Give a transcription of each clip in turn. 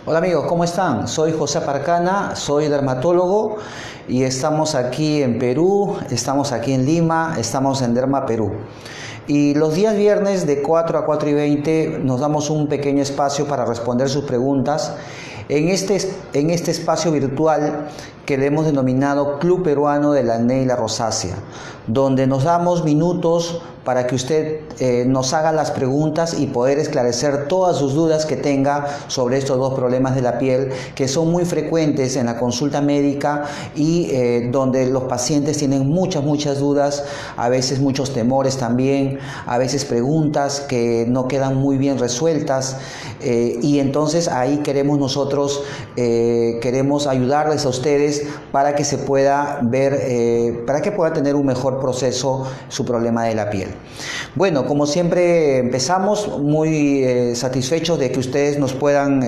Hola amigos, ¿cómo están? Soy José Parcana, soy dermatólogo y estamos aquí en Perú, estamos aquí en Lima, estamos en Derma Perú. Y los días viernes de 4 a 4 y 20 nos damos un pequeño espacio para responder sus preguntas en este espacio virtual que le hemos denominado Club Peruano del Acné y la Rosácea, donde nos damos minutos para que usted nos haga las preguntas y poder esclarecer todas sus dudas que tenga sobre estos dos problemas de la piel que son muy frecuentes en la consulta médica y donde los pacientes tienen muchas dudas, a veces muchos temores también, a veces preguntas que no quedan muy bien resueltas y entonces ahí queremos nosotros, queremos ayudarles a ustedes para que se pueda ver, para que pueda tener un mejor proceso su problema de la piel. Bueno, como siempre empezamos muy satisfechos de que ustedes nos puedan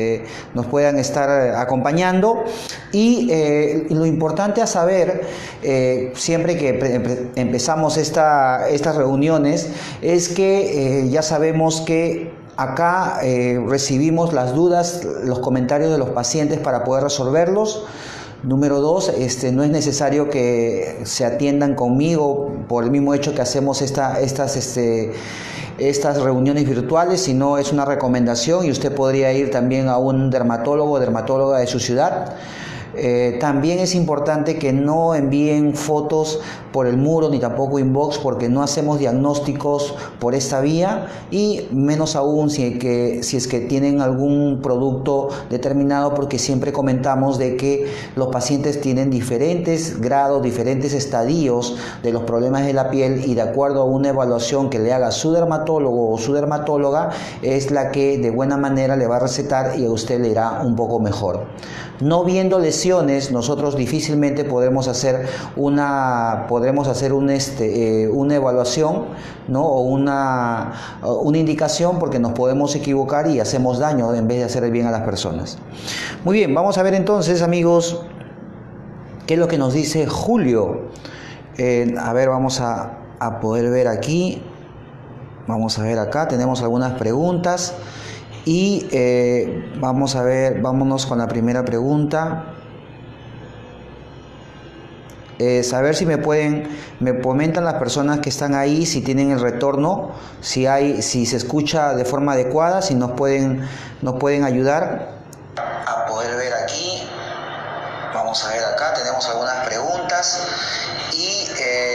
estar acompañando y lo importante a saber siempre que empezamos estas reuniones es que ya sabemos que acá recibimos las dudas, los comentarios de los pacientes para poder resolverlos. Número 2, no es necesario que se atiendan conmigo por el mismo hecho que hacemos estas reuniones virtuales, sino es una recomendación y usted podría ir también a un dermatólogo o dermatóloga de su ciudad. También es importante que no envíen fotos por el muro ni tampoco inbox porque no hacemos diagnósticos por esta vía y menos aún si es que tienen algún producto determinado, porque siempre comentamos de que los pacientes tienen diferentes grados, diferentes estadios de los problemas de la piel y de acuerdo a una evaluación que le haga su dermatólogo o su dermatóloga es la que de buena manera le va a recetar y a usted le irá un poco mejor. No viendo lesiones, nosotros difícilmente podremos hacer una evaluación, ¿no? o una indicación, porque nos podemos equivocar y hacemos daño en vez de hacer el bien a las personas. Muy bien, vamos a ver entonces, amigos, qué es lo que nos dice Julio. A ver, vamos a poder ver aquí. Vamos a ver acá, tenemos algunas preguntas. Y vamos a ver, vámonos con la primera pregunta. Saber si me comentan las personas que están ahí, si tienen el retorno, si se escucha de forma adecuada, si nos pueden ayudar a poder ver aquí. Vamos a ver acá, tenemos algunas preguntas y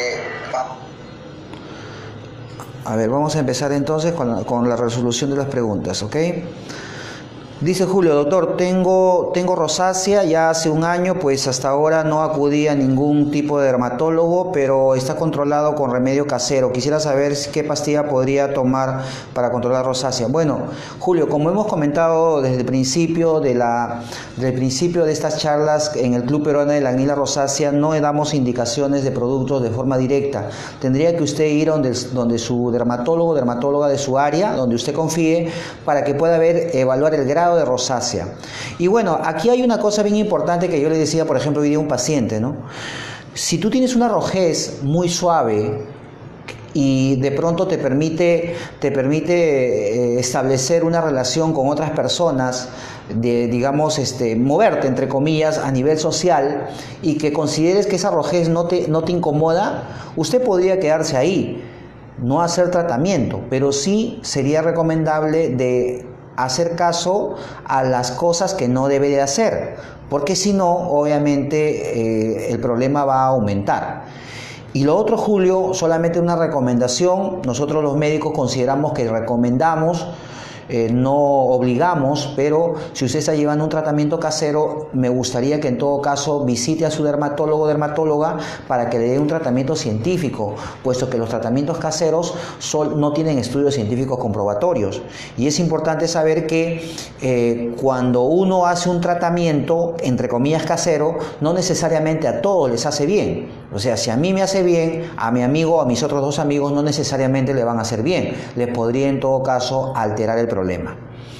a ver, vamos a empezar entonces con la resolución de las preguntas, ¿ok? Dice Julio: doctor, tengo rosácea ya hace un año, pues hasta ahora no acudí a ningún tipo de dermatólogo, pero está controlado con remedio casero. Quisiera saber qué pastilla podría tomar para controlar rosácea. Bueno, Julio, como hemos comentado desde el principio de estas charlas en el Club Peruano de la Acné y la Rosácea, no le damos indicaciones de productos de forma directa. Tendría que usted ir donde su dermatólogo o dermatóloga de su área, donde usted confíe, para que pueda evaluar el grado de rosácea. Y bueno, aquí hay una cosa bien importante que yo le decía, por ejemplo, hoy día a un paciente, ¿no? Si tú tienes una rojez muy suave y de pronto te permite establecer una relación con otras personas, digamos, moverte, entre comillas, a nivel social, y que consideres que esa rojez no te incomoda, usted podría quedarse ahí, no hacer tratamiento, pero sí sería recomendable de hacer caso a las cosas que no debe de hacer, porque si no, obviamente el problema va a aumentar. Y lo otro, Julio, solamente una recomendación. Nosotros los médicos consideramos que recomendamos, no obligamos, pero si usted está llevando un tratamiento casero, me gustaría que en todo caso visite a su dermatólogo o dermatóloga para que le dé un tratamiento científico, puesto que los tratamientos caseros no tienen estudios científicos comprobatorios. Y es importante saber que cuando uno hace un tratamiento, entre comillas, casero, no necesariamente a todos les hace bien. O sea, si a mí me hace bien, a mi amigo, a mis otros dos amigos, no necesariamente le van a hacer bien. Les podría en todo caso alterar el problema.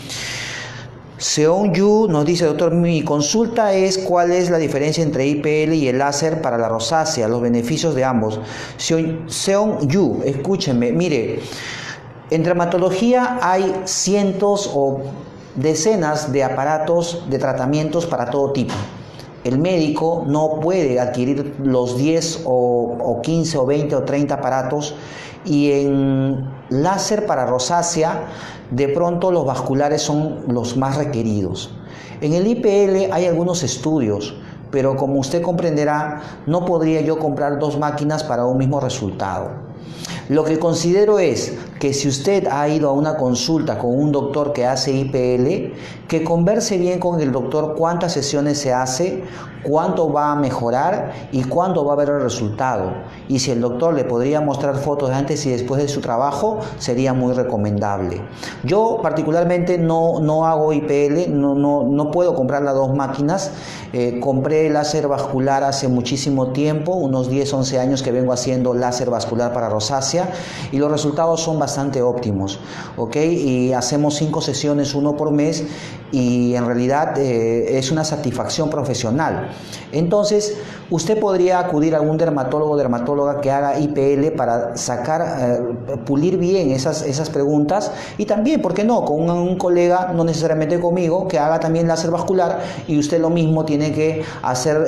Seon Yu nos dice: doctor, mi consulta es cuál es la diferencia entre IPL y el láser para la rosácea, los beneficios de ambos. Seon Yu, escúchenme, mire, en dermatología hay cientos o decenas de aparatos de tratamientos para todo tipo. El médico no puede adquirir los 10 o 15 o 20 o 30 aparatos, y en láser para rosácea de pronto los vasculares son los más requeridos. En el IPL hay algunos estudios, pero como usted comprenderá, no podría yo comprar 2 máquinas para un mismo resultado. Lo que considero es que si usted ha ido a una consulta con un doctor que hace IPL, que converse bien con el doctor cuántas sesiones se hace, cuánto va a mejorar y cuándo va a ver el resultado. Y si el doctor le podría mostrar fotos de antes y después de su trabajo, sería muy recomendable. Yo particularmente no hago IPL, no puedo comprar las 2 máquinas. Compré láser vascular hace muchísimo tiempo, unos 10, 11 años que vengo haciendo láser vascular para rosácea, y los resultados son bastante óptimos, ¿ok? Y hacemos 5 sesiones, 1 por mes, y en realidad es una satisfacción profesional. Entonces, usted podría acudir a algún dermatólogo o dermatóloga que haga IPL para pulir bien esas preguntas, y también, ¿por qué no?, con un colega, no necesariamente conmigo, que haga también láser vascular, y usted lo mismo tiene que hacer,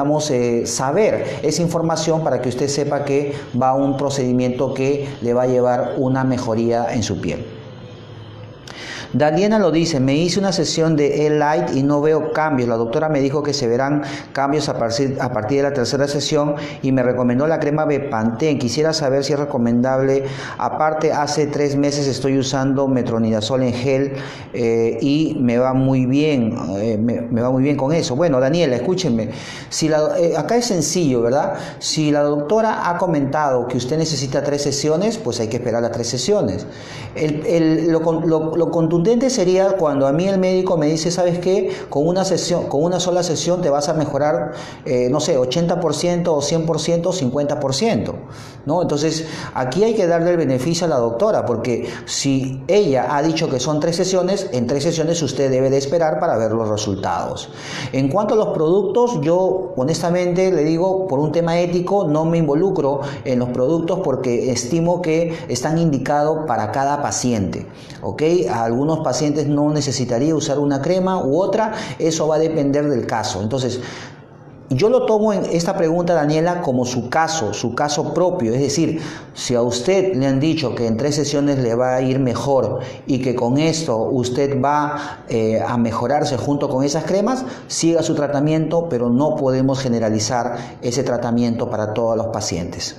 saber esa información para que usted sepa que va a un procedimiento que le va a llevar una mejoría en su piel. Daliena lo dice: me hice una sesión de E-Light y no veo cambios. La doctora me dijo que se verán cambios a partir de la 3ª sesión y me recomendó la crema Bepanthen. Quisiera saber si es recomendable. Aparte, hace 3 meses estoy usando metronidazol en gel y me va muy bien. Me va muy bien con eso. Bueno, Daniela, escúchenme. Acá es sencillo, ¿verdad? Si la doctora ha comentado que usted necesita 3 sesiones, pues hay que esperar las 3 sesiones. Lo contundente sería cuando a mí el médico me dice: ¿sabes qué? Con una sola sesión te vas a mejorar, no sé, 80% o 100% o 50%, ¿no? Entonces, aquí hay que darle el beneficio a la doctora, porque si ella ha dicho que son 3 sesiones, en 3 sesiones usted debe de esperar para ver los resultados. En cuanto a los productos, yo honestamente le digo, por un tema ético, no me involucro en los productos porque estimo que están indicados para cada paciente, ¿ok? A algunos pacientes no necesitaría usar una crema u otra, eso va a depender del caso. Entonces, yo lo tomo en esta pregunta, Daniela, como su caso propio. Es decir, si a usted le han dicho que en 3 sesiones le va a ir mejor y que con esto usted va a mejorarse junto con esas cremas, siga su tratamiento, pero no podemos generalizar ese tratamiento para todos los pacientes.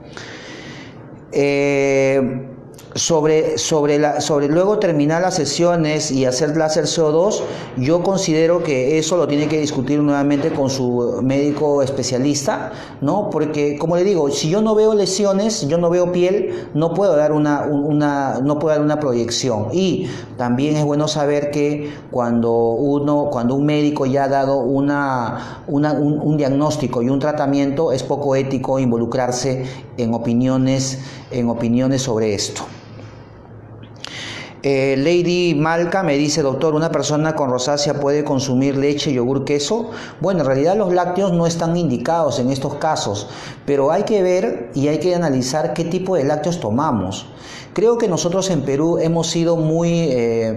Sobre luego terminar las sesiones y hacer láser CO2, yo considero que eso lo tiene que discutir nuevamente con su médico especialista, ¿no? Porque, como le digo, si yo no veo lesiones, yo no veo piel, no puedo dar una proyección. Y también es bueno saber que cuando un médico ya ha dado un diagnóstico y un tratamiento, es poco ético involucrarse en opiniones sobre esto. Lady Malca me dice: doctor, ¿una persona con rosácea puede consumir leche, yogur, queso? Bueno, en realidad los lácteos no están indicados en estos casos, pero hay que ver y hay que analizar qué tipo de lácteos tomamos. Creo que nosotros en Perú hemos sido muy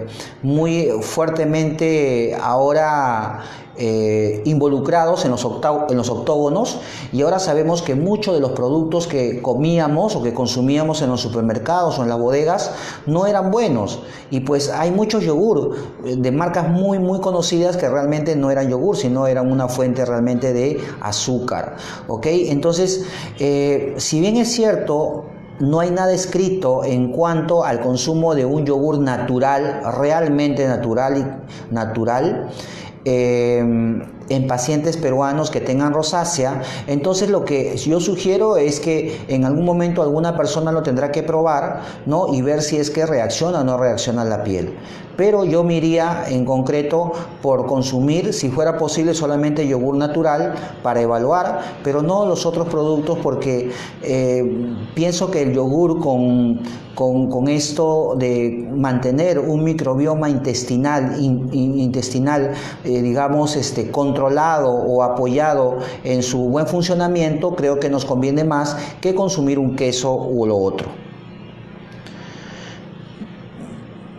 fuertemente ahora involucrados en los octógonos, y ahora sabemos que muchos de los productos que comíamos o que consumíamos en los supermercados o en las bodegas no eran buenos, y pues hay muchos yogur de marcas muy conocidas que realmente no eran yogur, sino eran una fuente realmente de azúcar, ¿ok? Entonces, si bien es cierto, no hay nada escrito en cuanto al consumo de un yogur natural, realmente natural, en pacientes peruanos que tengan rosácea. Entonces, lo que yo sugiero es que en algún momento alguna persona lo tendrá que probar, ¿no? Y ver si es que reacciona o no reacciona la piel. Pero yo me iría en concreto por consumir, si fuera posible, solamente yogur natural para evaluar, pero no los otros productos, porque pienso que el yogur con esto de mantener un microbioma intestinal, digamos, controlado o apoyado en su buen funcionamiento, creo que nos conviene más que consumir un queso u lo otro.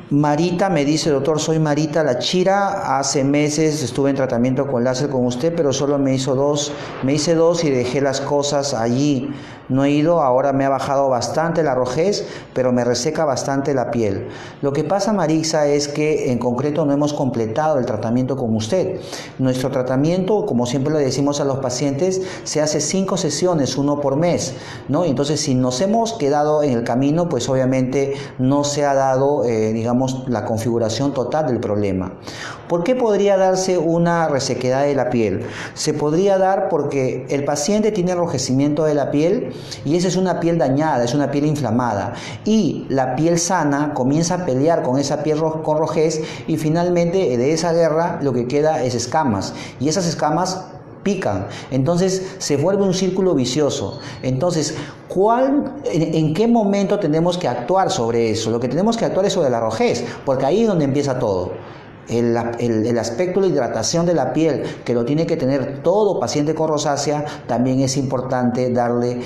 Marita me dice, doctor, soy Marita La Chira, hace meses estuve en tratamiento con láser con usted, pero solo me hice dos y dejé las cosas allí. No he ido, ahora me ha bajado bastante la rojez, pero me reseca bastante la piel. Lo que pasa, Marisa, es que en concreto no hemos completado el tratamiento con usted. Nuestro tratamiento, como siempre le decimos a los pacientes, se hace 5 sesiones, 1 por mes, ¿no? Entonces, si nos hemos quedado en el camino, pues obviamente no se ha dado, digamos, la configuración total del problema. ¿Por qué podría darse una resequedad de la piel? Se podría dar porque el paciente tiene enrojecimiento de la piel y esa es una piel dañada, es una piel inflamada, y la piel sana comienza a pelear con esa piel con rojez, y finalmente de esa guerra lo que queda es escamas, y esas escamas pican, entonces se vuelve un círculo vicioso. Entonces, ¿en qué momento tenemos que actuar sobre eso? Lo que tenemos que actuar es sobre la rojez, porque ahí es donde empieza todo. El aspecto de la hidratación de la piel, que lo tiene que tener todo paciente con rosácea, también es importante darle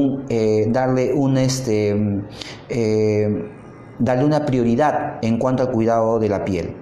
una prioridad en cuanto al cuidado de la piel.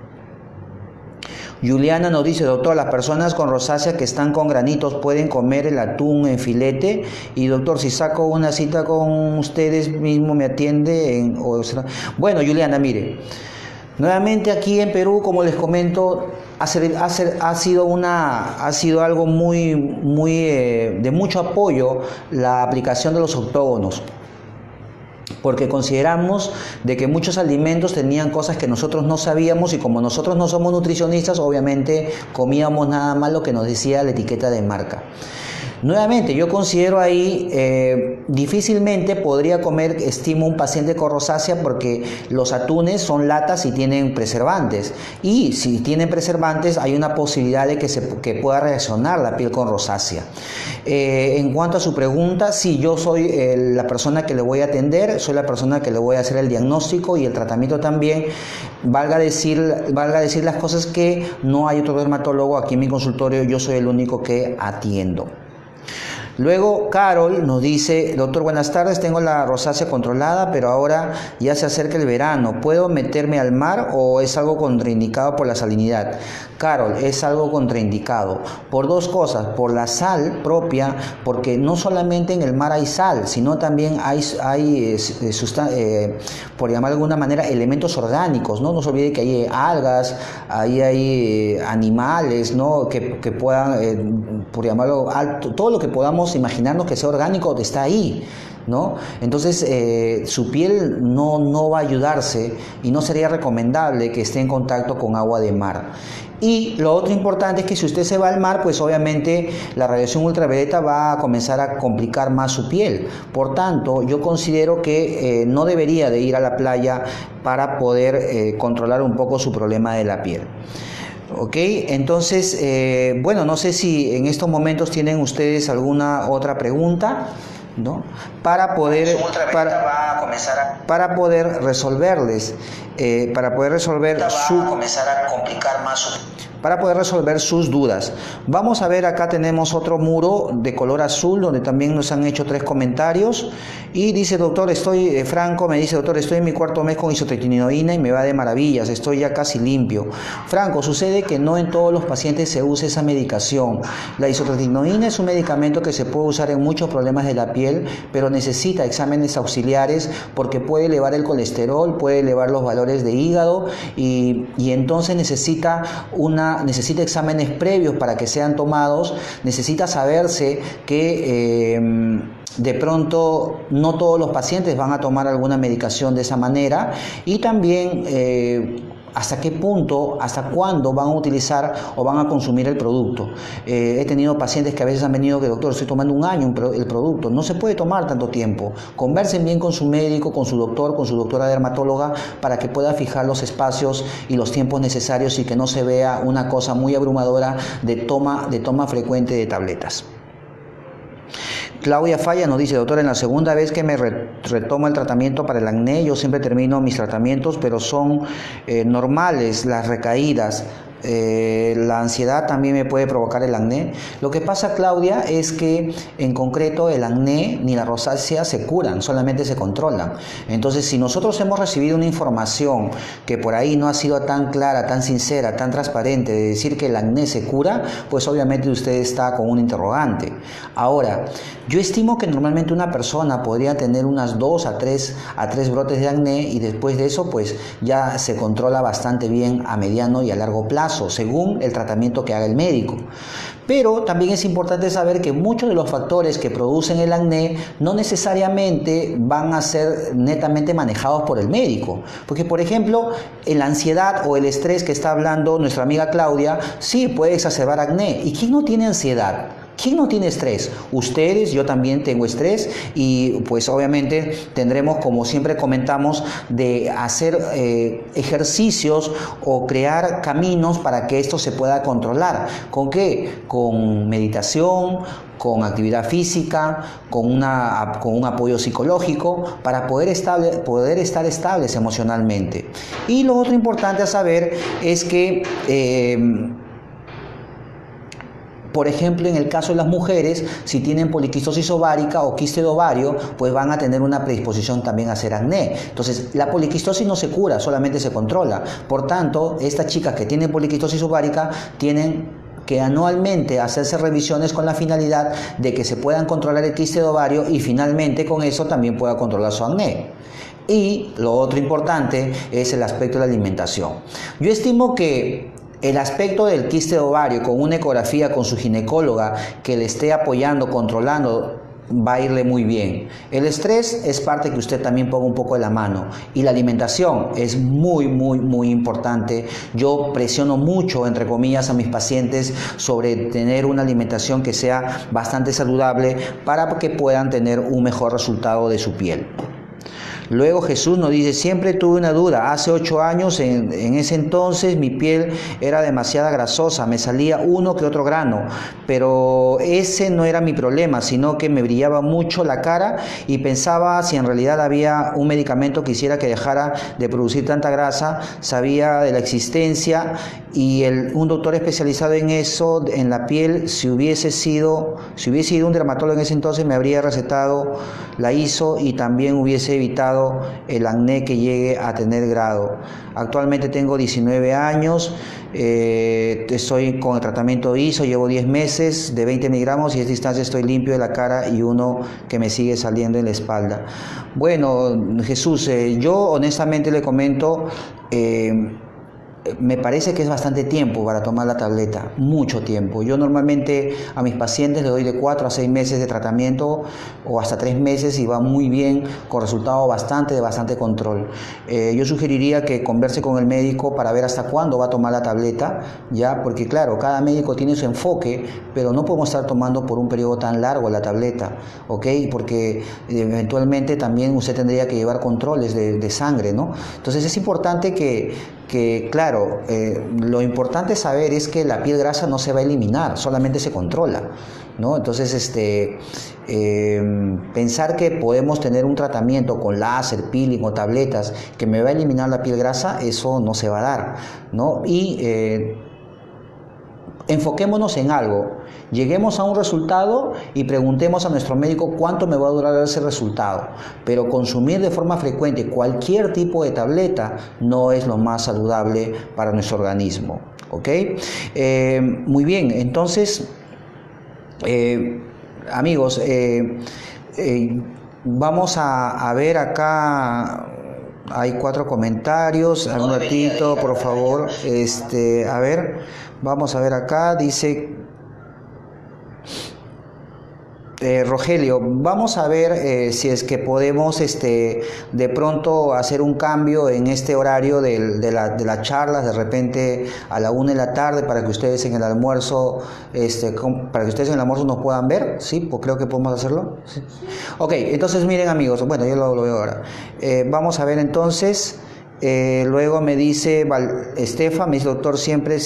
Juliana nos dice, doctor, las personas con rosácea que están con granitos pueden comer el atún en filete. Y doctor, si saco una cita con ustedes mismo, ¿me atiende? Bueno, Juliana, mire, nuevamente aquí en Perú, como les comento, ha sido algo muy de mucho apoyo la aplicación de los octógonos, porque consideramos de que muchos alimentos tenían cosas que nosotros no sabíamos, y como nosotros no somos nutricionistas, obviamente comíamos nada más lo que nos decía la etiqueta de marca. Nuevamente, yo considero ahí, difícilmente podría comer, estimo, un paciente con rosácea, porque los atunes son latas y tienen preservantes, y si tienen preservantes hay una posibilidad de que pueda reaccionar la piel con rosácea. En cuanto a su pregunta, sí, yo soy la persona que le voy a atender, soy la persona que le voy a hacer el diagnóstico y el tratamiento también. Valga decir las cosas que no hay otro dermatólogo aquí en mi consultorio, yo soy el único que atiendo. Luego Carol nos dice, doctor, buenas tardes, tengo la rosácea controlada, pero ahora ya se acerca el verano, ¿puedo meterme al mar o es algo contraindicado por la salinidad? Carol, es algo contraindicado por dos cosas: por la sal propia, porque no solamente en el mar hay sal, sino también hay por llamar de alguna manera, elementos orgánicos, ¿no? No se olvide que hay algas, ahí hay animales, ¿no? que puedan, por llamarlo alto, todo lo que podamos imaginarnos que sea orgánico está ahí, ¿no? Entonces su piel no va a ayudarse, y no sería recomendable que esté en contacto con agua de mar. Y lo otro importante es que si usted se va al mar, pues obviamente la radiación ultravioleta va a comenzar a complicar más su piel. Por tanto, yo considero que no debería de ir a la playa para poder controlar un poco su problema de la piel. Ok, entonces, bueno, no sé si en estos momentos tienen ustedes alguna otra pregunta, ¿no? Para poder resolverles, para poder resolver sus dudas. Vamos a ver, acá tenemos otro muro de color azul donde también nos han hecho 3 comentarios, y dice, doctor, Franco me dice, doctor, estoy en mi 4.º mes con isotretinoína y me va de maravillas, estoy ya casi limpio. Franco, sucede que no en todos los pacientes se usa esa medicación. La isotretinoína es un medicamento que se puede usar en muchos problemas de la piel, pero necesita exámenes auxiliares porque puede elevar el colesterol, puede elevar los valores de hígado, y entonces necesita exámenes previos para que sean tomados. Necesita saberse que de pronto no todos los pacientes van a tomar alguna medicación de esa manera, y también hasta qué punto, hasta cuándo van a utilizar o van a consumir el producto. He tenido pacientes que a veces han venido que, doctor, estoy tomando un año el producto. No se puede tomar tanto tiempo. Conversen bien con su médico, con su doctor, con su doctora dermatóloga, para que pueda fijar los espacios y los tiempos necesarios, y que no se vea una cosa muy abrumadora de toma frecuente de tabletas. Claudia Falla nos dice, doctor, en la segunda vez que me retomo el tratamiento para el acné, yo siempre termino mis tratamientos, pero son normales las recaídas. La ansiedad también me puede provocar el acné. Lo que pasa, Claudia, es que en concreto el acné ni la rosácea se curan, solamente se controlan. Entonces, si nosotros hemos recibido una información que por ahí no ha sido tan clara, tan sincera, tan transparente, de decir que el acné se cura, pues obviamente usted está con un interrogante. Ahora, yo estimo que normalmente una persona podría tener unas 2 a 3 brotes de acné, y después de eso pues ya se controla bastante bien a mediano y a largo plazo, según el tratamiento que haga el médico. Pero también es importante saber que muchos de los factores que producen el acné no necesariamente van a ser netamente manejados por el médico. Porque, por ejemplo, la ansiedad o el estrés que está hablando nuestra amiga Claudia, sí puede exacerbar acné. ¿Y quién no tiene ansiedad? ¿Quién no tiene estrés? Ustedes, yo también tengo estrés, y pues obviamente tendremos, como siempre comentamos, de hacer ejercicios o crear caminos para que esto se pueda controlar. ¿Con qué? Con meditación, con actividad física, con un apoyo psicológico, para poder estar estables emocionalmente. Y lo otro importante a saber es que por ejemplo, en el caso de las mujeres, si tienen poliquistosis ovárica o quiste de ovario, pues van a tener una predisposición también a hacer acné. Entonces, la poliquistosis no se cura, solamente se controla. Por tanto, estas chicas que tienen poliquistosis ovárica tienen que anualmente hacerse revisiones con la finalidad de que se puedan controlar el quiste de ovario y finalmente con eso también pueda controlar su acné. Y lo otro importante es el aspecto de la alimentación. Yo estimo que el aspecto del quiste de ovario, con una ecografía con su ginecóloga que le esté apoyando, controlando, va a irle muy bien. El estrés es parte que usted también ponga un poco de la mano, y la alimentación es muy importante. Yo presiono mucho, entre comillas, a mis pacientes sobre tener una alimentación que sea bastante saludable para que puedan tener un mejor resultado de su piel. Luego Jesús nos dice: siempre tuve una duda, hace 8 años, en ese entonces mi piel era demasiado grasosa, me salía uno que otro grano, pero ese no era mi problema, sino que me brillaba mucho la cara y pensaba si en realidad había un medicamento que hiciera que dejara de producir tanta grasa. Sabía de la existencia, y un doctor especializado en eso, en la piel, si hubiese sido un dermatólogo en ese entonces, me habría recetado la ISO y también hubiese evitado el acné que llegue a tener grado. Actualmente tengo 19 años, estoy con el tratamiento ISO, llevo 10 meses de 20 miligramos y a esta distancia estoy limpio de la cara y uno que me sigue saliendo en la espalda. Bueno, Jesús, yo honestamente le comento, me parece que es bastante tiempo para tomar la tableta, mucho tiempo. Yo normalmente a mis pacientes les doy de 4 a 6 meses de tratamiento o hasta 3 meses y va muy bien, con resultado de bastante control. Yo sugeriría que converse con el médico para ver hasta cuándo va a tomar la tableta, ya, porque claro, cada médico tiene su enfoque, pero no podemos estar tomando por un periodo tan largo la tableta, ¿ok? Porque eventualmente también usted tendría que llevar controles de sangre, ¿no? Entonces es importante que claro, lo importante saber es que la piel grasa no se va a eliminar, solamente se controla, ¿no? Entonces, pensar que podemos tener un tratamiento con láser, peeling o tabletas que me va a eliminar la piel grasa, eso no se va a dar, ¿no? Y enfoquémonos en algo, lleguemos a un resultado y preguntemos a nuestro médico cuánto me va a durar ese resultado. Pero consumir de forma frecuente cualquier tipo de tableta no es lo más saludable para nuestro organismo, ¿ok? Muy bien, entonces, amigos, vamos a ver acá. Hay 4 comentarios. Un ratito, por favor. A ver, vamos a ver acá. Dice Rogelio, vamos a ver si es que podemos de pronto hacer un cambio en este horario de las charlas, de repente a la 1 de la tarde, para que ustedes en el almuerzo nos puedan ver, ¿sí? Pues creo que podemos hacerlo. ¿Sí? Ok, entonces miren, amigos, bueno, yo lo veo ahora. Vamos a ver entonces, luego me dice Estefa, me dice: doctor, siempre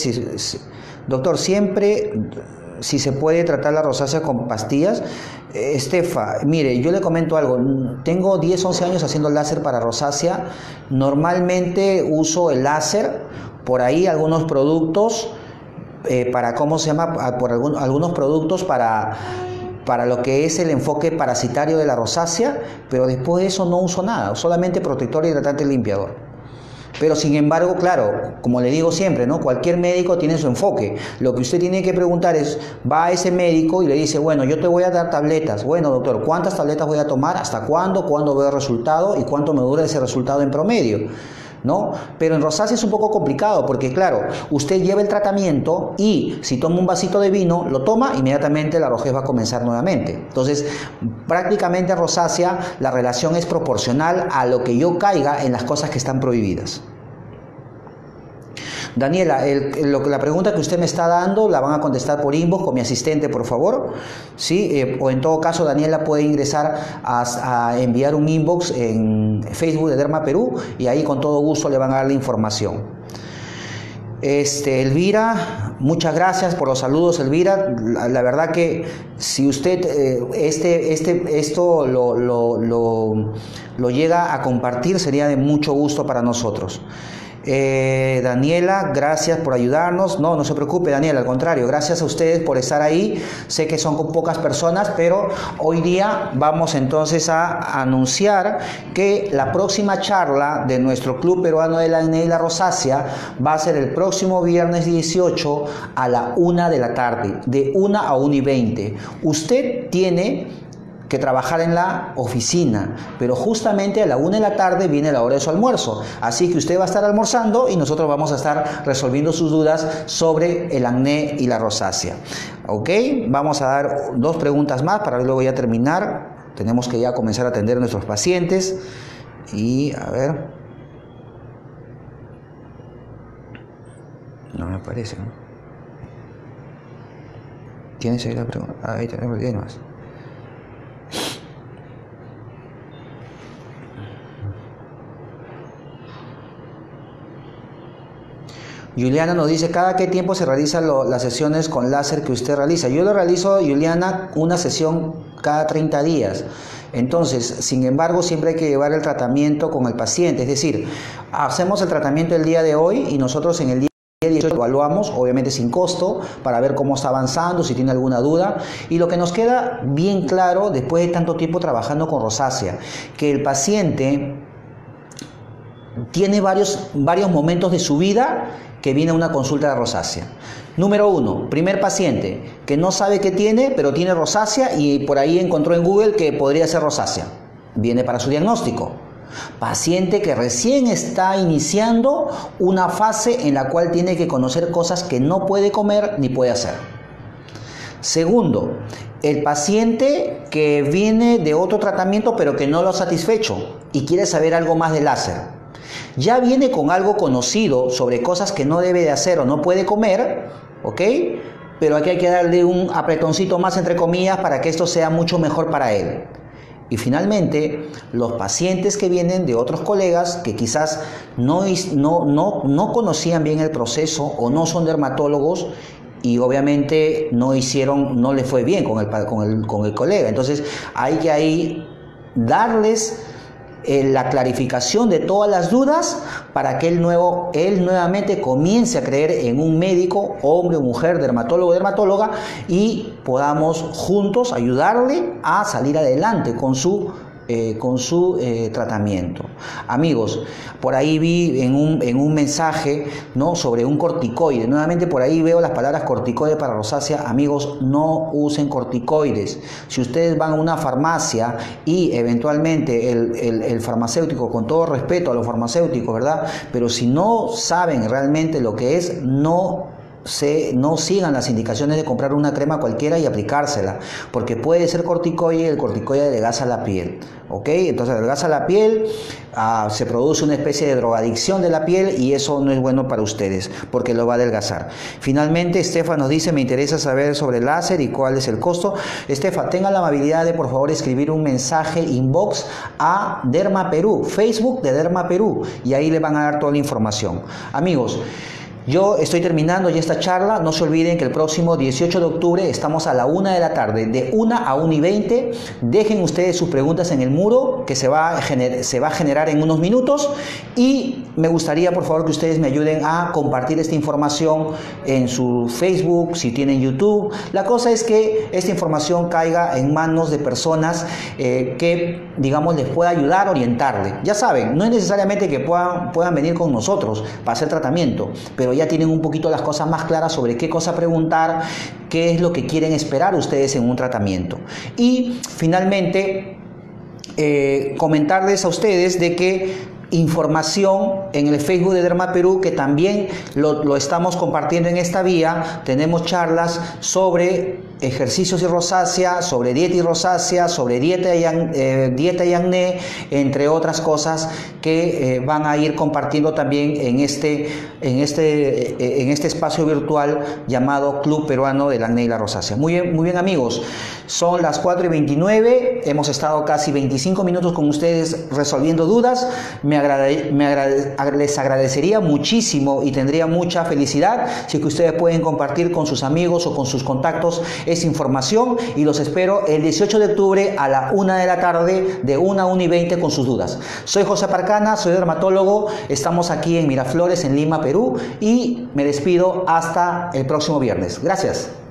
si se puede tratar la rosácea con pastillas. Estefa, mire, yo le comento algo. Tengo 10, 11 años haciendo láser para rosácea. Normalmente uso el láser por ahí algunos productos para, ¿cómo se llama? Por algunos productos para lo que es el enfoque parasitario de la rosácea, pero después de eso no uso nada, solamente protector, hidratante y limpiador. Pero sin embargo, claro, como le digo siempre, ¿no? Cualquier médico tiene su enfoque. Lo que usted tiene que preguntar es, va a ese médico y le dice, bueno, yo te voy a dar tabletas. Bueno, doctor, ¿cuántas tabletas voy a tomar? ¿Hasta cuándo? ¿Cuándo veo el resultado? ¿Y cuánto me dura ese resultado en promedio? ¿No? Pero en rosácea es un poco complicado porque, claro, usted lleva el tratamiento y si toma un vasito de vino, lo toma, inmediatamente la rojez va a comenzar nuevamente. Entonces, prácticamente en rosácea la relación es proporcional a lo que yo caiga en las cosas que están prohibidas. Daniela, la pregunta que usted me está dando la van a contestar por inbox con mi asistente, por favor. ¿Sí? O en todo caso, Daniela puede ingresar a enviar un inbox en Facebook de Derma Perú y ahí con todo gusto le van a dar la información. Elvira, muchas gracias por los saludos, Elvira. La verdad que si usted esto lo llega a compartir, sería de mucho gusto para nosotros. Daniela, gracias por ayudarnos. No se preocupe, Daniela, al contrario, gracias a ustedes por estar ahí. Sé que son pocas personas, pero hoy día vamos entonces a anunciar que la próxima charla de nuestro Club Peruano del Acné y la Rosácea va a ser el próximo viernes 18 a la 1 de la tarde, de 1 a 1:20. Usted tiene que trabajar en la oficina, pero justamente a la 1 de la tarde viene la hora de su almuerzo, así que usted va a estar almorzando y nosotros vamos a estar resolviendo sus dudas sobre el acné y la rosácea. Ok, vamos a dar 2 preguntas más para luego ya terminar. Tenemos que ya comenzar a atender a nuestros pacientes y a ver, no me parece, ¿no? ¿Tienes ahí la pregunta? Ahí tenemos más. Juliana nos dice, ¿cada qué tiempo se realizan las sesiones con láser que usted realiza? Yo lo realizo, Juliana, una sesión cada 30 días. Entonces, sin embargo, siempre hay que llevar el tratamiento con el paciente. Es decir, hacemos el tratamiento el día de hoy y nosotros en el día 18 evaluamos, obviamente sin costo, para ver cómo está avanzando, si tiene alguna duda. Y lo que nos queda bien claro, después de tanto tiempo trabajando con rosácea, que el paciente tiene varios momentos de su vida que viene a una consulta de rosácea. Número 1, primer paciente que no sabe qué tiene, pero tiene rosácea y por ahí encontró en Google que podría ser rosácea. Viene para su diagnóstico. Paciente que recién está iniciando una fase en la cual tiene que conocer cosas que no puede comer ni puede hacer. Segundo, el paciente que viene de otro tratamiento pero que no lo ha satisfecho y quiere saber algo más del láser. Ya viene con algo conocido sobre cosas que no debe de hacer o no puede comer, ¿ok? Pero aquí hay que darle un apretoncito más, entre comillas, para que esto sea mucho mejor para él. Y finalmente, los pacientes que vienen de otros colegas que quizás no conocían bien el proceso o no son dermatólogos y obviamente no les fue bien con el colega. Entonces hay que ahí darles la clarificación de todas las dudas para que él nuevamente comience a creer en un médico, hombre o mujer, dermatólogo o dermatóloga, y podamos juntos ayudarle a salir adelante con su tratamiento. Amigos, por ahí vi en un mensaje, ¿no?, sobre un corticoide. Nuevamente por ahí veo las palabras corticoide para rosácea. Amigos, no usen corticoides. Si ustedes van a una farmacia y eventualmente el farmacéutico, con todo respeto a los farmacéuticos, ¿verdad?, pero si no saben realmente lo que es, no sigan las indicaciones de comprar una crema cualquiera y aplicársela, porque puede ser corticoide y el corticoide adelgaza la piel, ¿ok? Entonces adelgaza la piel, se produce una especie de drogadicción de la piel y eso no es bueno para ustedes, porque lo va a adelgazar. Finalmente, Estefa nos dice, me interesa saber sobre el láser y cuál es el costo. Estefa, tenga la amabilidad de por favor escribir un mensaje inbox a Derma Perú, Facebook de Derma Perú, y ahí le van a dar toda la información. Amigos, Yo estoy terminando ya esta charla. No se olviden que el próximo 18 de octubre estamos a la 1 de la tarde, de 1 a 1:20. Dejen ustedes sus preguntas en el muro que se va a generar en unos minutos, y me gustaría por favor que ustedes me ayuden a compartir esta información en su Facebook, si tienen YouTube. La cosa es que esta información caiga en manos de personas que, digamos, les pueda ayudar, orientarle. Ya saben, no es necesariamente que puedan venir con nosotros para hacer tratamiento, pero ya tienen un poquito las cosas más claras sobre qué cosa preguntar, qué es lo que quieren esperar ustedes en un tratamiento. Y finalmente, comentarles a ustedes de que información en el Facebook de Derma Perú, que también lo estamos compartiendo en esta vía. Tenemos charlas sobre ejercicios y rosácea, sobre dieta y rosácea, sobre dieta y acné, entre otras cosas que van a ir compartiendo también en este espacio virtual llamado Club Peruano del Acné y la Rosácea. Muy bien amigos, son las 4:29, hemos estado casi 25 minutos con ustedes resolviendo dudas. Les agradecería muchísimo y tendría mucha felicidad si que ustedes pueden compartir con sus amigos o con sus contactos esa información, y los espero el 18 de octubre a la 1 de la tarde, de 1 a 1:20 con sus dudas. Soy José Parcana, soy dermatólogo, estamos aquí en Miraflores, en Lima, Perú, y me despido hasta el próximo viernes. Gracias.